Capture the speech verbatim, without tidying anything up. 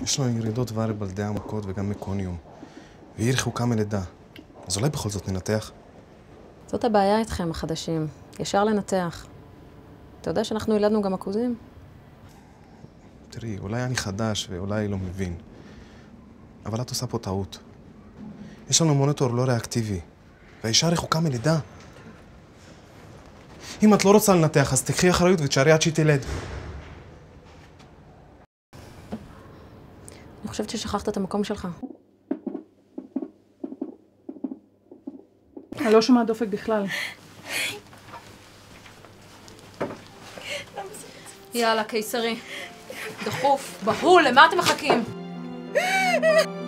יש לו ירידות וריבל די עמוקות וגם מקוניום. והיא רחוקה מלידה. אז אולי בכל זאת ננתח? זאת הבעיה איתכם, החדשים. ישר לנתח. אתה יודע שאנחנו ילדנו גם עכוזים? תראי, אולי אני חדש ואולי לא מבין. אבל את עושה פה טעות. יש לנו מוניטור לא ריאקטיבי, והאישה רחוקה מלידה. אם את לא רוצה לנתח, אז תקחי אחריות ותשארי עד שהיא תלד. אני חושבת ששכחת את המקום שלך. אני לא שומעת דופק בכלל. יאללה, קיסרי. דחוף, בהול, למה אתם מחכים?